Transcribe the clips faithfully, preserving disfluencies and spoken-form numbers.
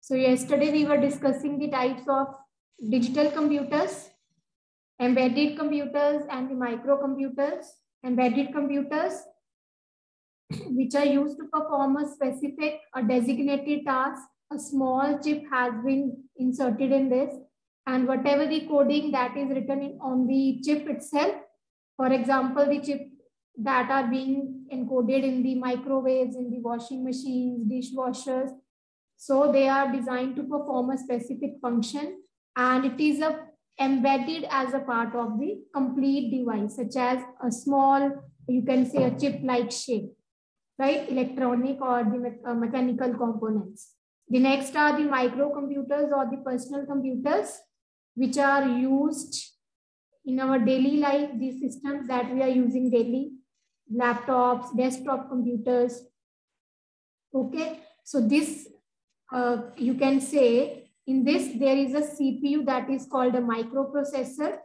So yesterday we were discussing the types of digital computers, embedded computers and the microcomputers. Embedded computers, which are used to perform a specific or designated task. A small chip has been inserted in this, and whatever the coding that is written in, on the chip itself, for example, the chip that are being encoded in the microwaves, in the washing machines, dishwashers. So they are designed to perform a specific function, and it is a, embedded as a part of the complete device, such as a small, you can say a chip-like shape, right? Electronic or the me uh, mechanical components. The next are the microcomputers or the personal computers, which are used in our daily life, these systems that we are using daily, laptops, desktop computers. Okay, so this uh, you can say in this there is a C P U that is called a microprocessor,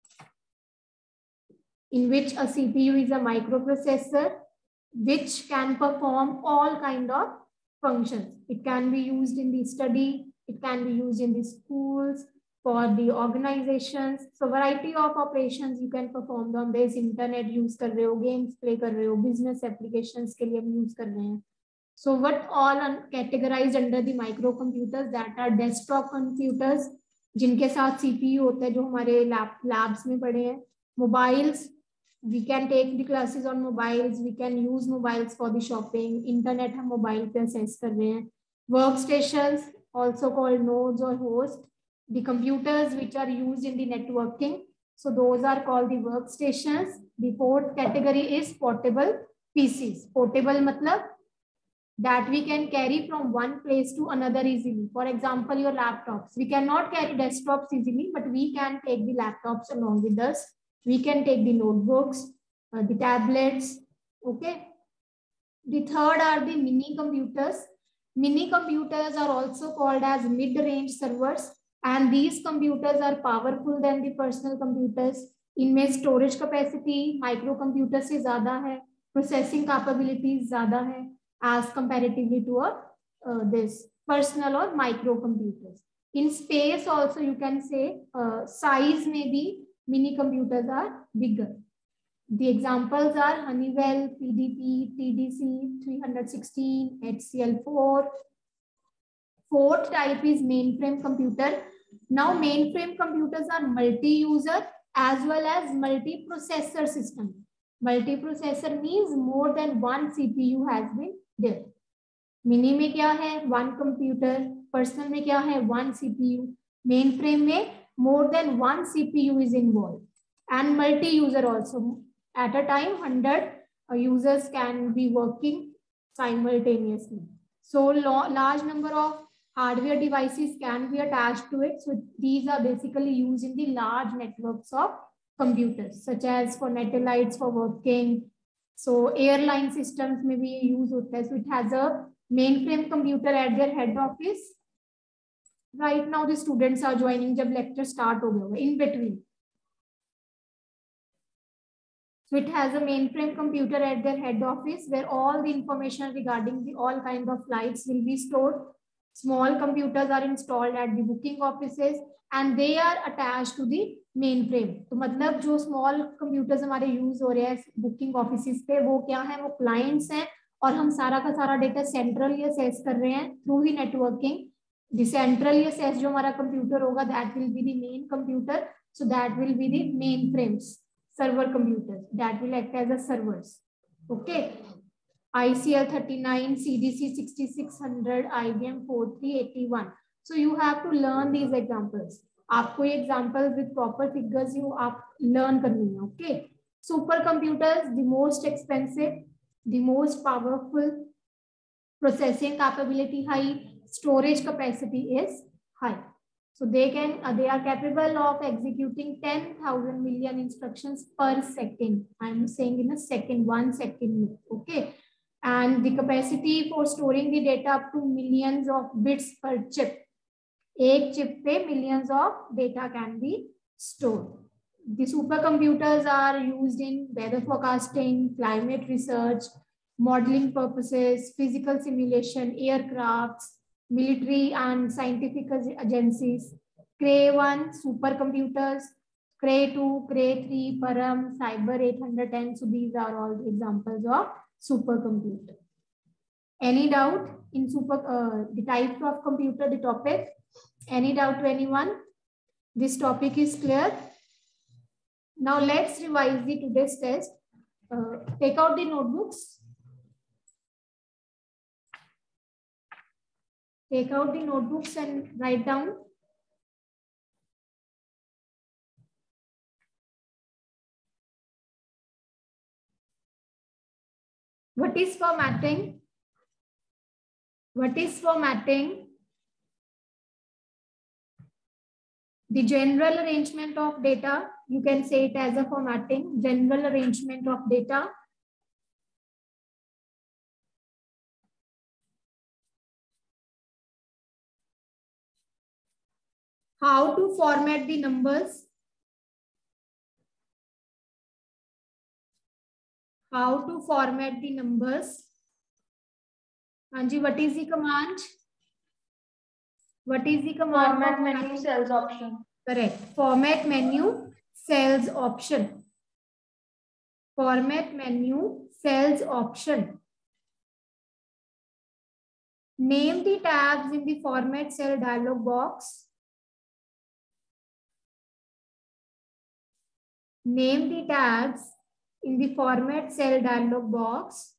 in which a C P U is a microprocessor which can perform all kind of functions. It can be used in the study, it can be used in the schools, for the organizations. So variety of operations you can perform on this. Internet use कर रहे हो, games play कर रहे हो, business applications के लिए हम use कर रहे हैं. So what all are categorized under the microcomputers? That are desktop computers, जिनके साथ C P U होता है, जो हमारे lab labs में पड़े हैं. Mobiles, we can take the classes on mobiles. We can use mobiles for the shopping. Internet हम mobile पे access कर रहे हैं. Workstations, also called nodes or hosts. The computers which are used in the networking, so those are called the workstations. The fourth category is portable P Cs. Portable matlab that we can carry from one place to another easily. For example, your laptops. We cannot carry desktops easily, but we can take the laptops along with us. We can take the notebooks, uh, the tablets. Okay. The third are the mini computers. Mini computers are also called as mid-range servers. And these computers are powerful than the personal computers. इनमें storage capacity microcomputer से ज़्यादा है, processing capabilities ज़्यादा है as comparatively to a uh, this personal or microcomputers. In space also you can say uh, size maybe mini computers are bigger. The examples are Honeywell, P D P, T D C, three sixteen, H C L four. Fourth type is mainframe computer. Now mainframe computers are multi-user as well as multi-processor system. Multi-processor means more than one C P U has been there. Mini में क्या है? One computer. Personal में क्या है? One C P U. Mainframe में more than one C P U is involved. And multi-user also. At a time, one hundred users can be working simultaneously. So large number of hardware devices can be attached to it. So these are basically used in the large networks of computers, such as for satellites for working. So airline systems may be used. So it has a mainframe computer at their head office. Right now the students are joining जब lecture start हो गया in between. So it has a mainframe computer at their head office where all the information regarding the all kind of flights will be stored. Small computers are installed at the booking offices and they are attached to the mainframe. तो मतलब जो small computers हमारे use हो रहे हैं booking offices पे वो क्या है? वो clients हैं और हम सारा का सारा data centrally access कर रहे हैं through the networking. The centrally access जो हमारा computer होगा that will be the main computer. So that will be the mainframes, server computers that will act as a servers. Okay. I C L thirty-nine, C D C sixty-six hundred, I B M forty eighty-one. So you have to learn these examples. आपको ये examples with proper figures you आप learn करनी है. Okay. Supercomputers, the most expensive, the most powerful, processing capability high, storage capacity is high. So they can uh, they are capable of executing ten thousand million instructions per second. I'm saying in a second, one second. Okay. And the capacity for storing the data up to millions of bits per chip. एक chip पे millions of data can be stored. The supercomputers are used in weather forecasting, climate research, modeling purposes, physical simulation, aircrafts, military and scientific agencies. Cray one, supercomputers. Cray two, Cray three, Param, Cyber eight hundred ten. So these are all the examples of supercomputer. Any doubt in super uh, the types of computer, the topic? Any doubt to anyone? This topic is clear. Now let's revise the today's test. Uh, take out the notebooks. Take out the notebooks and write down. What is formatting? What is formatting? The general arrangement of data. You can say it as a formatting. General arrangement of data. How to format the numbers? How to format the numbers? Anji, what is the command? What is the command? Format menu cells option. Correct. Format menu cells option. Format menu cells option. Name the tabs in the format cell dialog box. Name the tabs in the format cell dialog box.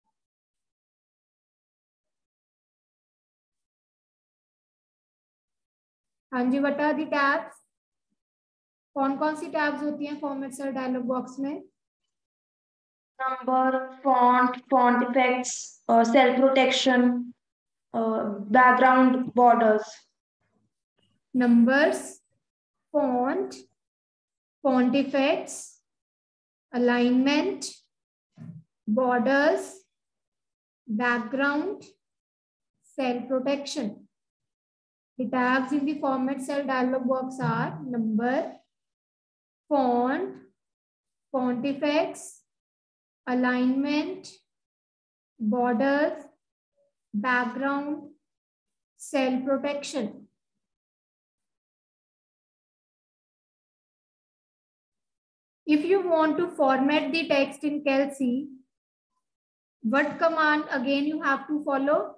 हाँ जी, what are the tabs? कौन कौन सी tabs होती हैं format cell dialog box में? Number, font, font effects, uh, cell protection, uh, background borders. Numbers, font, font effects, alignment, borders, background, cell protection. The tabs in the format cell dialog box are number, font, font effects, alignment, borders, background, cell protection. If you want to format the text in Kelsey, what command again you have to follow?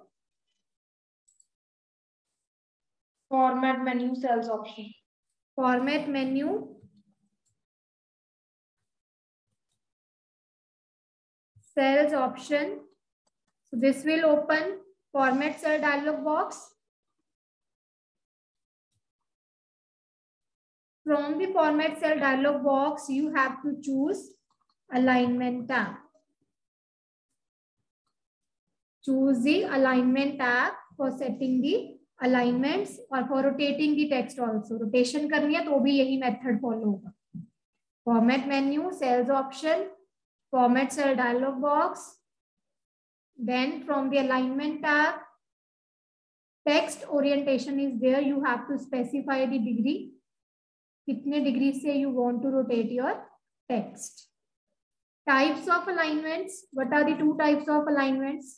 Format menu cells option. Format menu cells option. So this will open format cell dialog box. From the format cell dialog box, you have to choose alignment tab. Choose the alignment tab for setting the alignments or for rotating the text also. Rotation करनी है तो भी यही method follow होगा. Format menu, cells option, format cell dialog box. Then from the alignment tab, text orientation is there. You have to specify the degree. कितने degree से you want to rotate your text. Types of alignments. What are the two types of alignments?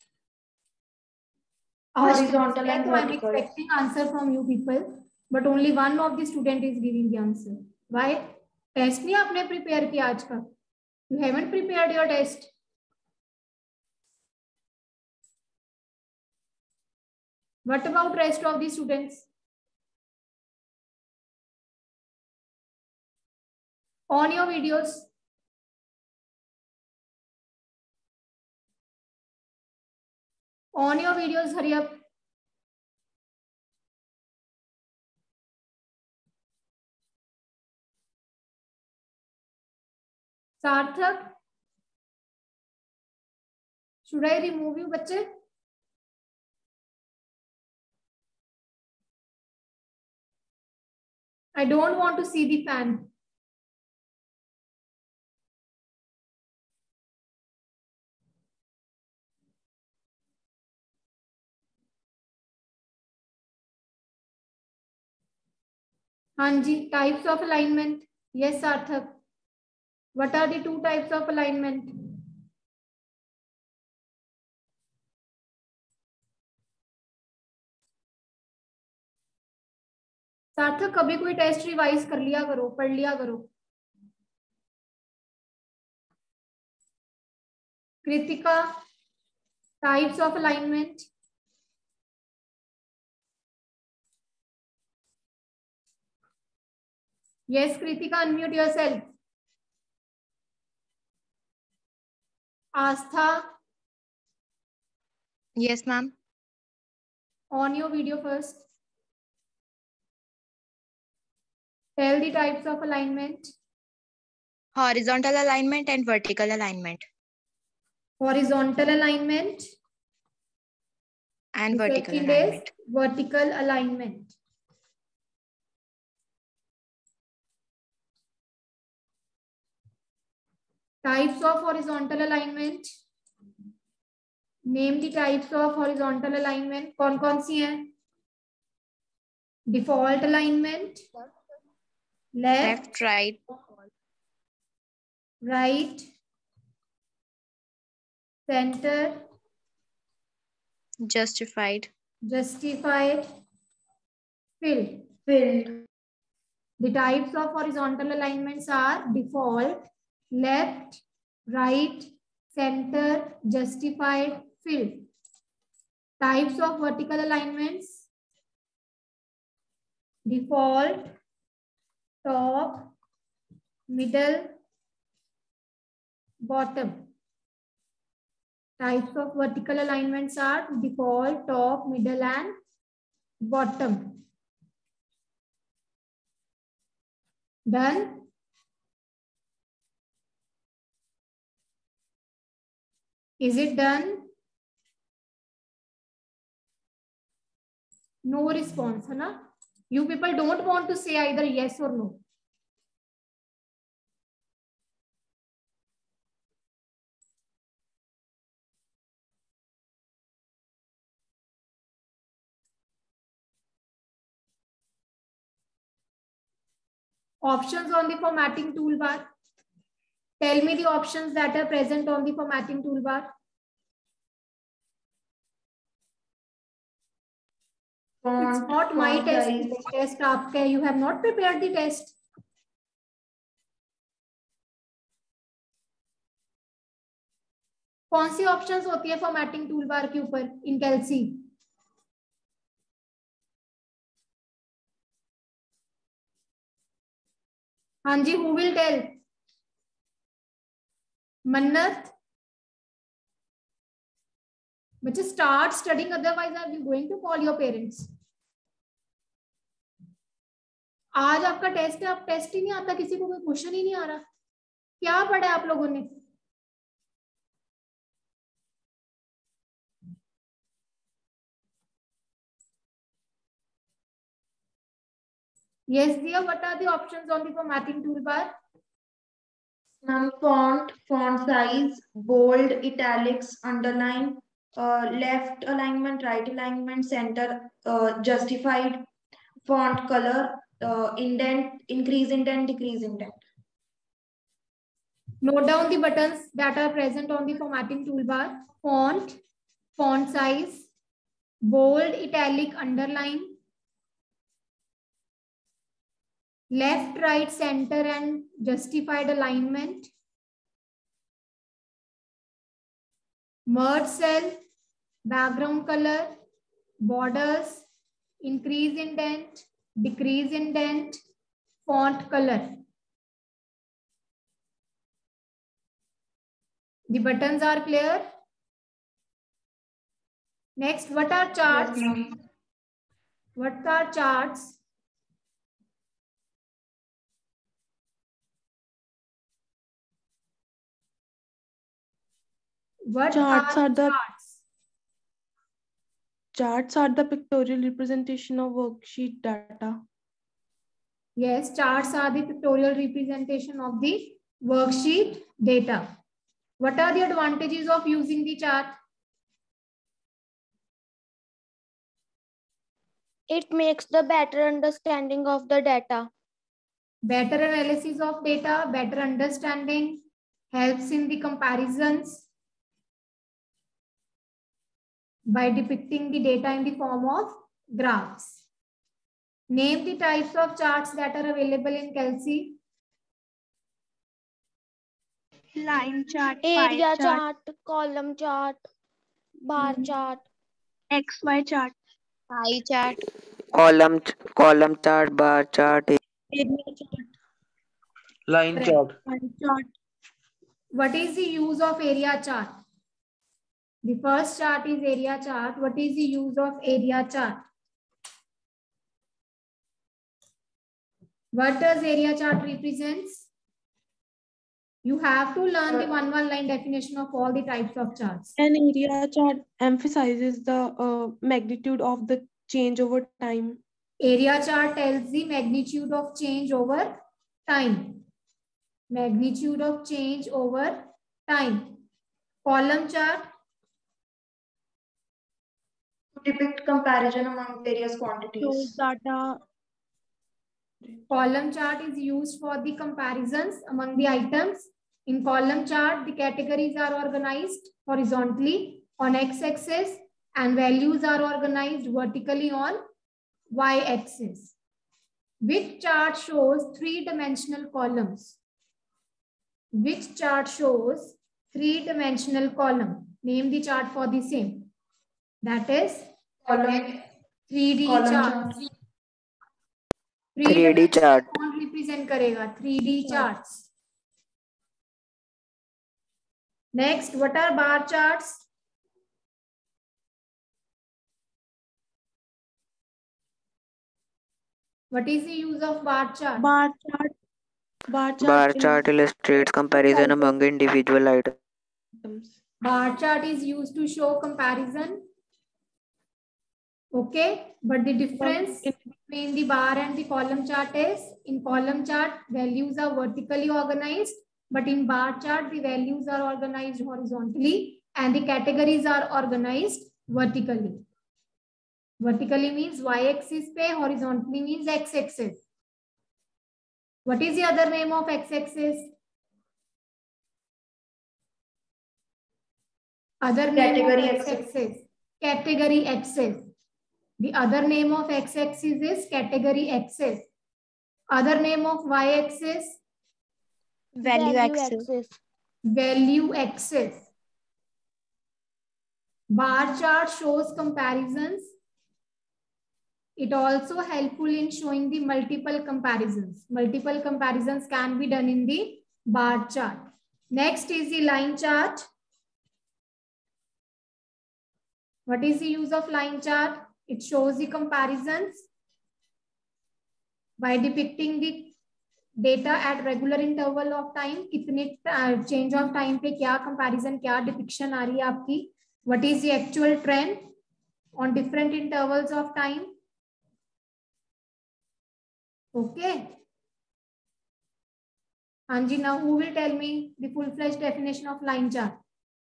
Horizontal and vertical. I am expecting answer from you people, but only one of the student is giving the answer. Why? Test नहीं आपने prepare किया आज का. You haven't prepared your test. What about rest of the students? On your videos. On your videos, hurry up. Sarthak, should I remove you, बच्चे? I don't want to see the fan. Hanji, types of alignment. Yes, Sarthak. What are the two types of alignment? सार्थक कभी कोई test revise कर लिया करो, पढ़ लिया करो। Kritika, types of alignment. Yes Kritika, unmute yourself. Aastha, Yes, ma'am. on your video first. Tell the types of alignment. Horizontal alignment and vertical alignment. Horizontal alignment. And The vertical second alignment. is vertical alignment. Types of horizontal alignment. Name the types of horizontal alignment. कौन कौन सी हैं? Default alignment. Left, Left, right. right, center, Justified. justified, filled. Filled. The types of horizontal alignments are default, left, right, center, justified, filled. Types of vertical alignments: default, top, middle, bottom. Types of vertical alignments are default, top, middle, and bottom. Done? Is it done? No response, है ना? You people don't want to say either yes or no. Options on the formatting toolbar. Tell me the options that are present on the formatting toolbar. Font, It's not my font test. size. The test आपका है. You have not prepared the test. कौन सी options होती है formatting tool bar के ऊपर इन कैल्सी? हाँ जी, who will tell? Mannat, बच्चे start studying, otherwise are you going to call your parents. आज आपका टेस्ट है, आप टेस्ट ही नहीं आता, किसी को कोई क्वेश्चन ही नहीं आ रहा. क्या पढ़ा है आप लोगों ने? Yes, dear. What are the options on the formatting toolbar? Ma'am, font, font size, bold, italics, underline, uh, left alignment, right alignment, center, uh, justified, font color, uh, indent, increase indent, decrease indent. Note down the buttons that are present on the formatting toolbar. Font, font size, bold, italic, underline, left, right, center, and justified alignment. Merge cell, background color, borders, increase indent, decrease indent, font color. The buttons are clear. Next, what are charts? Yes, What are charts? What Charts are, are the charts? charts are the pictorial representation of worksheet data. Yes, charts are the pictorial representation of the worksheet data. What are the advantages of using the chart? It makes the better understanding of the data. Better analysis of data, better understanding, helps in the comparisons by depicting the data in the form of graphs. Name the types of charts that are available in Kelsey. Line chart, Area pie chart, chart, column chart, bar Hmm. chart. X Y chart, Pie chart. column ch- column chart, bar chart, area chart, line Correct. chart, line chart. What is the use of area chart? The first chart is area chart. What is the use of area chart? What does area chart represents? You have to learn the one one line definition of all the types of charts. An area chart emphasizes the uh, magnitude of the change over time. Area chart tells the magnitude of change over time. Magnitude of change over time. Column chart. To depict comparison among various Shows quantities. data. Column chart is used for the comparisons among the items. In column chart, the categories are organized horizontally on x-axis and values are organized vertically on y-axis. Which chart shows three-dimensional columns? Which chart shows three-dimensional column? Name the chart for the same. That is Column, three D column chart. chart. three D chart. कौन represent करेगा? three D charts. Next, what are bar charts? What is the use of bar chart? Bar chart. Bar chart, Bar chart illustrates comparison among individual items. Bar chart is used to show comparison. Okay, but the difference between the bar and the column chart is in column chart values are vertically organized, but in bar chart the values are organized horizontally and the categories are organized vertically. Vertically means y-axis pe, horizontally means x-axis. What is the other name of x-axis? Other name Category of axis. x-axis. Category axis. The other name of x-axis is category axis. Other name of y-axis? Value axis. axis. Value axis. Bar chart shows comparisons. It also helpful in showing the multiple comparisons. Multiple comparisons can be done in the bar chart. Next is the line chart. What is the use of line chart? It shows the comparisons by depicting the data at regular interval of time. कितने uh, change of time पे क्या comparison, क्या depiction आ रही है आपकी? What is the actual trend on different intervals of time? Okay. Anji, now who will tell me the full-fledged definition of line chart?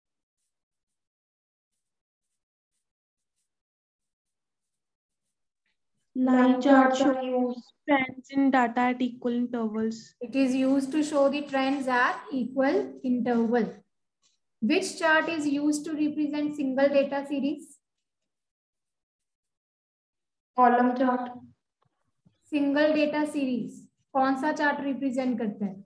Line chart shows trends in data at equal intervals. It is used to show the trends at equal interval. Which chart is used to represent single data series? Column chart. Single data series. कौन सा chart represent करता है?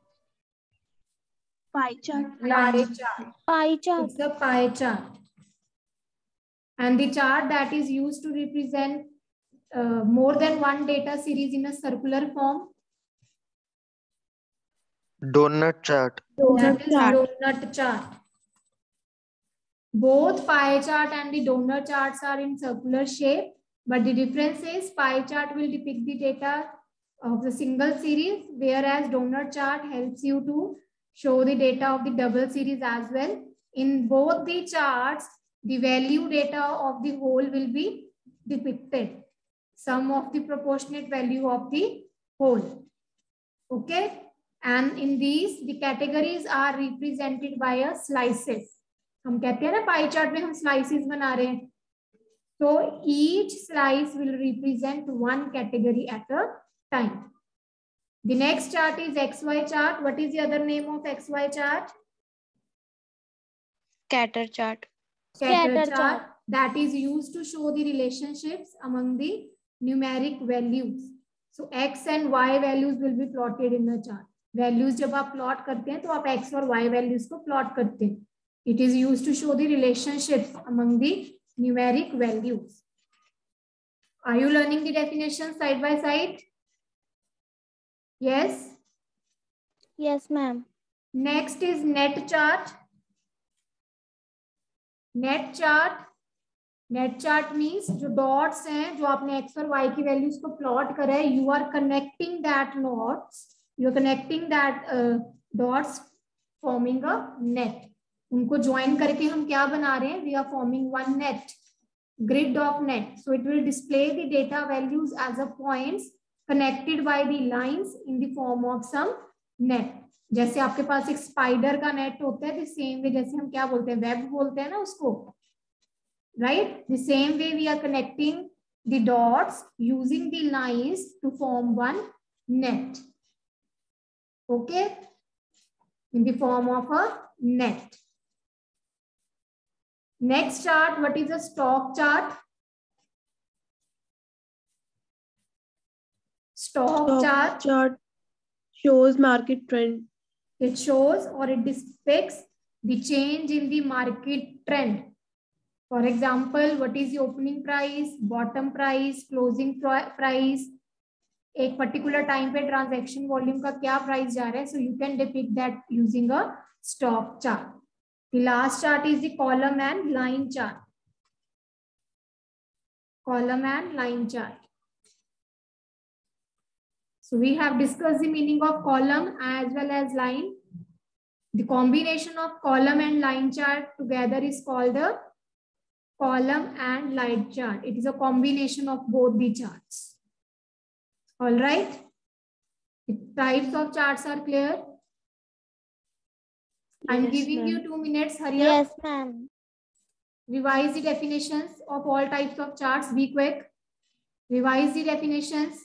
Pie chart. Pie chart. Pie chart. It's a pie chart. And the chart that is used to represent uh, more than one data series in a circular form. donut chart, That is donut chart. Both pie chart and the donut charts are in circular shape, but the difference is pie chart will depict the data of the single series, whereas donut chart helps you to show the data of the double series as well. In both the charts, the value data of the whole will be depicted. Sum of the proportionate value of the whole. Okay. And in these, the categories are represented by a slices. हम कहते हैं ना pie chart में हम slices बना रहे हैं. So each slice will represent one category at a time. The next chart is X Y chart. What is the other name of X Y chart? Scatter chart. Scatter Scatter chart. chart. That is used to show the relationships among the numeric values. So x and y values will be plotted in the chart. Values जब आप plot करते हैं तो आप x और y values को plot करते हैं. It is used to show the relationships among the numeric values. Are you learning the definition side by side? Yes. Yes, ma'am. Next is net chart. Net chart. Net chart means जो dots हैं, जो आपने x और y की values को plot करा है, you are connecting that nodes, you are connecting that uh, dots, forming a net. उनको join करके हम क्या बना रहे हैं? We are forming one net, grid of net. So it will display the data values as a points connected by the lines in the form of some net. जैसे आपके पास एक स्पाइडर का नेट होता है, the same way जैसे हम क्या बोलते हैं, वेब बोलते हैं ना उसको, right? The same way we are connecting the dots using the lines to form one net. Okay, in the form of a net. Next chart, what is a stock chart? Stock, Stock chart. chart shows market trend. It shows or it depicts the change in the market trend. For example, what is the opening price, bottom price, closing price, एक particular time पे transaction volume का क्या price जा रहा है, so you can depict that using a stock chart. The last chart is the column and line chart. Column and line chart. So we have discussed the meaning of column as well as line. The combination of column and line chart together is called the column and line chart. It is a combination of both the charts. All right. The types of charts are clear. I'm Yes, giving you ma'am. two minutes. Hurry Yes, up. ma'am. Revise the definitions of all types of charts. Be quick. Revise the definitions.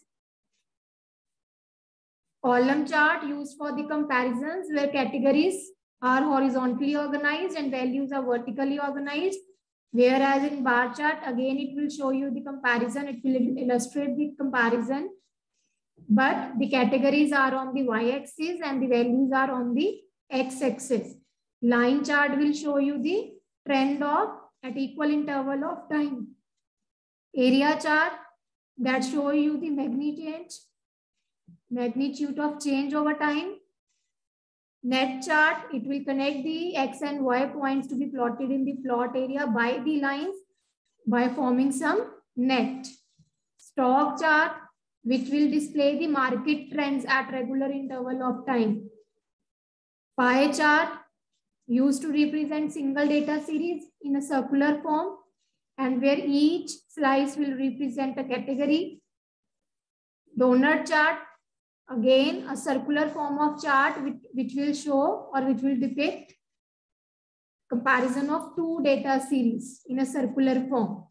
Column chart used for the comparisons where categories are horizontally organized and values are vertically organized. Whereas in bar chart, again, it will show you the comparison. It will illustrate the comparison. But the categories are on the y-axis and the values are on the x-axis. Line chart will show you the trend of at equal interval of time. Area chart that show you the magnitude, magnitude of change over time. Net chart, it will connect the x and y points to be plotted in the plot area by the lines by forming some net. Stock chart, which will display the market trends at regular interval of time. Pie chart, used to represent single data series in a circular form and where each slice will represent a category. Donut chart, again a circular form of chart which, which will show or which will depict comparison of two data series in a circular form.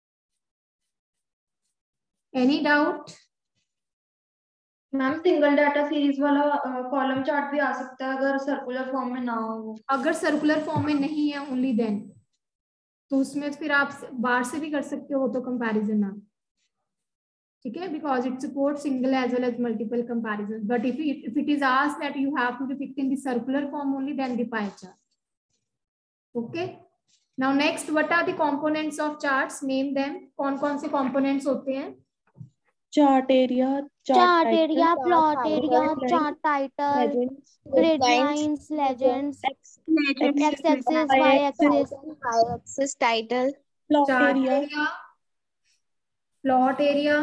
Any doubt? Ma'am single data series वाला column chart भी आ सकता है अगर circular form में ना हो. अगर सर्कुलर फॉर्म में नहीं है ओनली देन तो उसमें फिर आप बार से भी कर सकते हो तो कंपैरिजन आप, ठीक है, because it support single as well as multiple comparison. But if if it is asked that you have to depict in the circular form only then the pie chart. Okay, now next, what are the components of charts? Name them. कौन कौन से components होते हैं? Chart area, chart, Chart title, area, plot chart area, line, chart title, legends, grid lines, lines, legends, X, Legends. x-axis, Y-axis, y-axis, y-axis title, plot Chart area, area, plot area,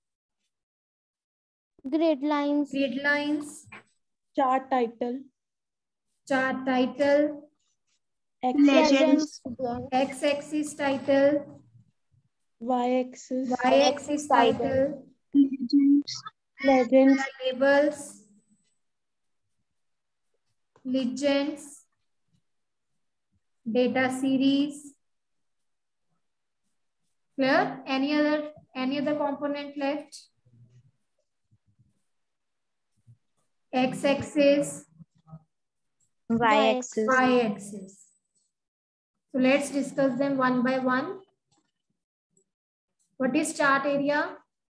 grid lines, grid lines, chart title, chart title, X, Legends. x-axis title, Y-axis, y-axis title, Legends. legends, labels, legends, data series. Clear? Any other any other component left? X-axis, y-axis, y-axis. So let's discuss them one by one. What is chart area?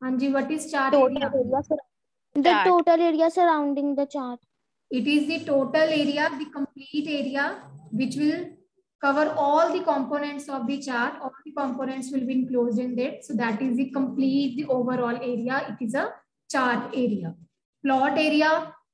Hanji, what is chart Total area? area sur- the Chart. total area surrounding the chart. It is the total area, the complete area, which will cover all the components of the chart. All the components will be enclosed in that. So that is the complete, the overall area. It is a chart area. Plot area.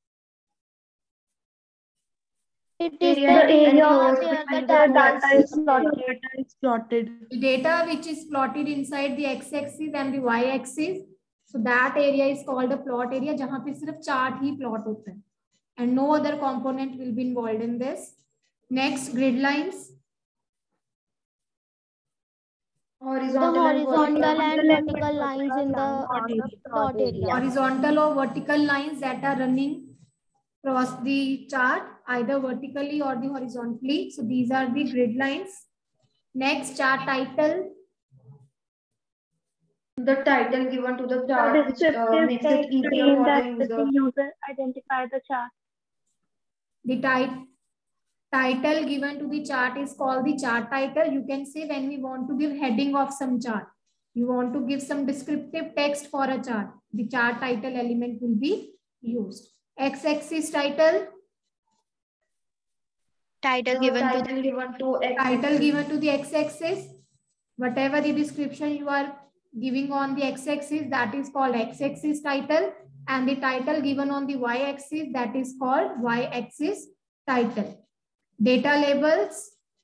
It is Area the area enclosed where the between the data two is axes. Data is plotted. The data which is plotted inside the x-axis and the y-axis. So that area is called a plot area, जहाँ पे सिर्फ chart ही plot होता है, and no other component will be involved in this. Next, grid lines. Horizontal, the horizontal and and vertical lines in the plot area. Horizontal or vertical lines that are running across the chart, either vertically or the horizontally. So these are the grid lines. Next, chart title. the title given to the The chart, which uh, descriptive makes it text easier means for that the the user. user identify the chart. The tit title given to the chart is called the chart title. You can say when we want to give heading of some chart, you want to give some descriptive text for a chart, the chart title element will be used. X-axis title. Title The given to title the given to X Title given to the x-axis. Whatever the description you are giving on the x-axis, that is called x-axis title, and the title given on the y-axis, that is called y-axis title. Data labels.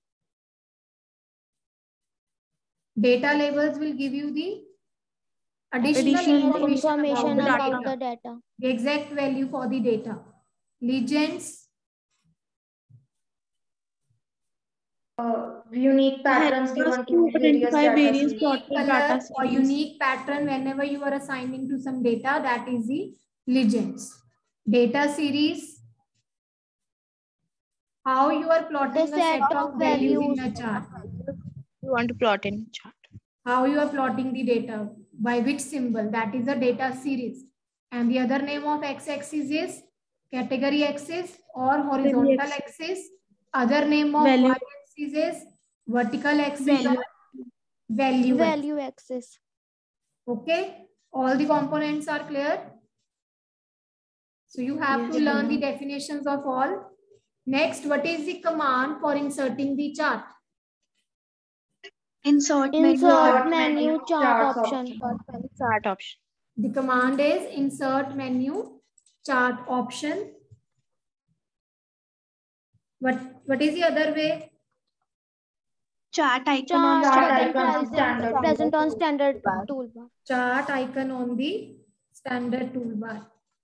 Data labels will give you the additional, Additional information, Information about, about the, the data. data. The exact value for the data. Legends. uh, unique patterns Help us given to to various identify data various series. plotted Color data or series. unique pattern whenever you are assigning to some data, that is the legends. Data series. How you are plotting The a set set of of values in values. a chart. you want to plot in chart. How you are plotting the data, by which symbol, that is a data series. And the other name of x-axis is category axis or horizontal axis. Other name of Value. y-axis is vertical axis Value. or value axis. Value axis. Okay, all the components are clear. So you have Yes, to learn the ma'am. definitions of all. Next, what is the command for inserting the chart? Insert menu. Insert menu, menu chart charts option. Chart option. The command is insert menu chart option. What, what is the other way? Chart icon on Chart Chart icon icon on present, standard present on toolbar. standard toolbar. Chart icon on the standard toolbar.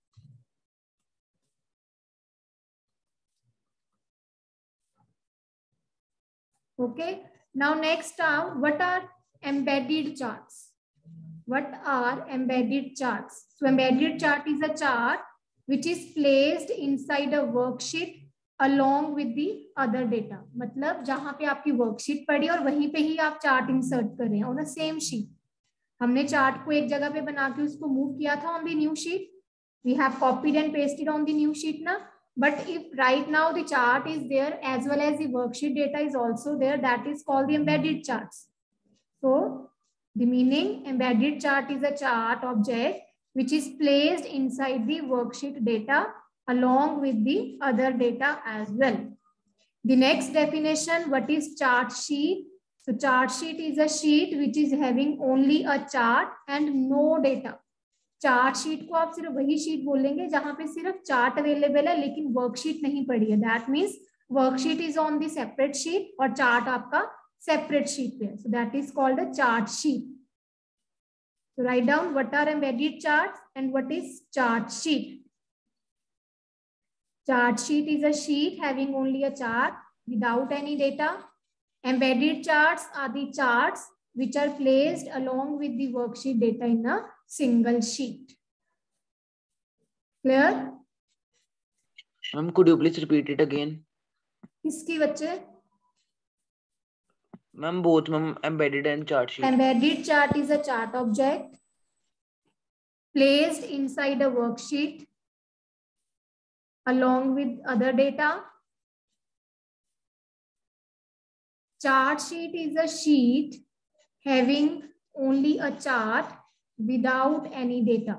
Okay. Now next, uh, what are embedded charts? What are embedded charts? So embedded chart is a chart which is placed inside a worksheet along with the other data. मतलब जहाँ पे आपकी worksheet पड़ी और वहीं पे ही आप chart insert कर रहे हैं on the same sheet. हमने chart को एक जगह पे बना के उसको move किया था on the new sheet. We have copied and pasted on the new sheet ना. But if right now the chart is there as well as the worksheet data is also there, that is called the embedded charts. So the meaning, embedded chart is a chart object which is placed inside the worksheet data along with the other data as well. The next definition, what is chart sheet? So chart sheet is a sheet which is having only a chart and no data. Chart sheet को आप सिर्फ वही sheet बोलेंगे जहां पे सिर्फ chart available है लेकिन वर्कशीट नहीं पड़ी है. That means worksheet is on the separate sheet और चार्ट आपका सेपरेट शीट पे है. So that is called a chart sheet. So write down what are embedded charts and what is chart sheet. Chart sheet is a sheet having only a chart without any data. Embedded charts are the charts which are placed along with the worksheet data in a single sheet. Clear? Ma'am, could you please repeat it again? किसकी बच्चे? Ma'am, both ma'am, embedded and chart sheet. Embedded chart is a chart object placed inside a worksheet along with other data. Chart sheet is a sheet having only a chart without any data.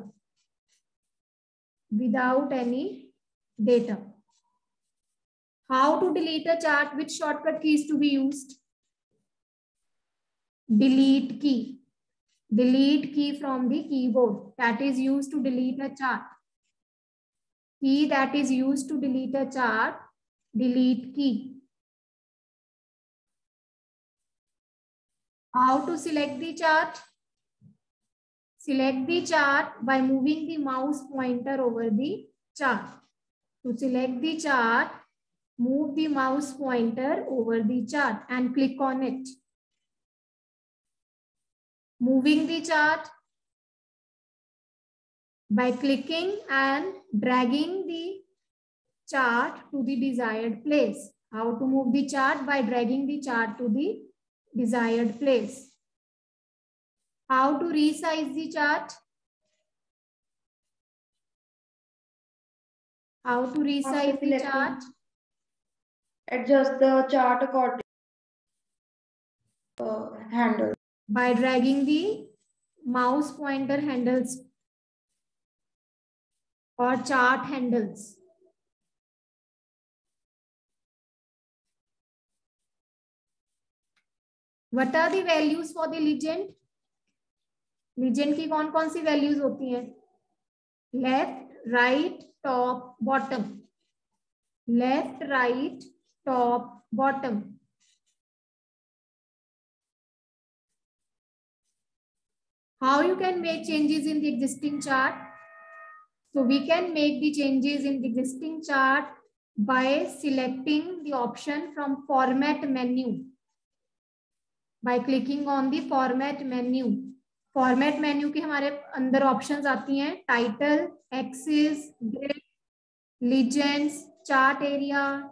Without any data. How to delete a chart? Which shortcut key is to be used? Delete key. Delete key from the keyboard that is used to delete a chart. Key that is used to delete a chart. Delete key. How to select the chart? Select the chart by moving the mouse pointer over the chart. To select the chart, move the mouse pointer over the chart and click on it. Moving the chart by clicking and dragging the chart to the desired place. How to move the chart? By dragging the chart to the desired place. How to resize the chart? How to resize the chart? Adjust the chart according to uh, handle. By dragging the mouse pointer handles or chart handles. What are the values for the legend? Legend की कौन कौन सी values होती हैं? Left, right, top, bottom. Left, right, top, bottom. How you can make changes in the existing chart? So we can make the changes in the existing chart by selecting the option from format menu. By clicking on the format menu. Format menu के हमारे अंदर options आती हैं title, axis, grid, legends, chart area.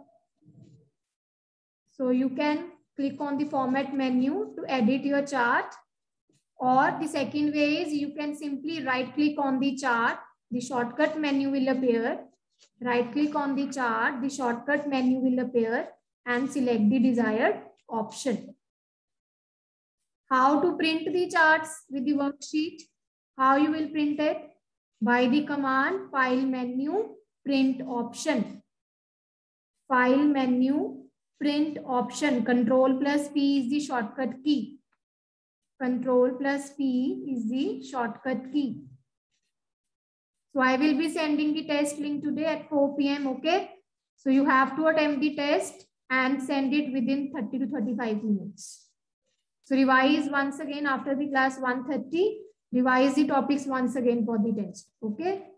So you can click on the format menu to edit your chart. Or the second way is you can simply right click on the chart. The shortcut menu will appear. Right click on the chart. The shortcut menu will appear and select the desired option. How to print the charts with the worksheet? How you will print it? By the command file menu, print option. File menu, print option. Control plus P is the shortcut key. Control plus P is the shortcut key. So I will be sending the test link today at four P M Okay. So you have to attempt the test and send it within thirty to thirty-five minutes. So revise once again after the class one thirty. Revise the topics once again for the test. Okay.